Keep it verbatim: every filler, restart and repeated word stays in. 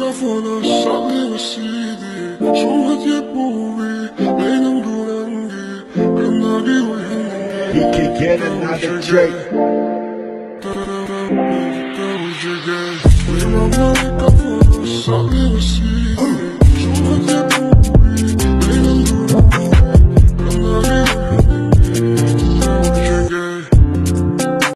kafanı sallayasıydı. Soğuk yepovi benim durangi kanagi uyangi. He can get another Drake. Benim kafanı sallayasıydı.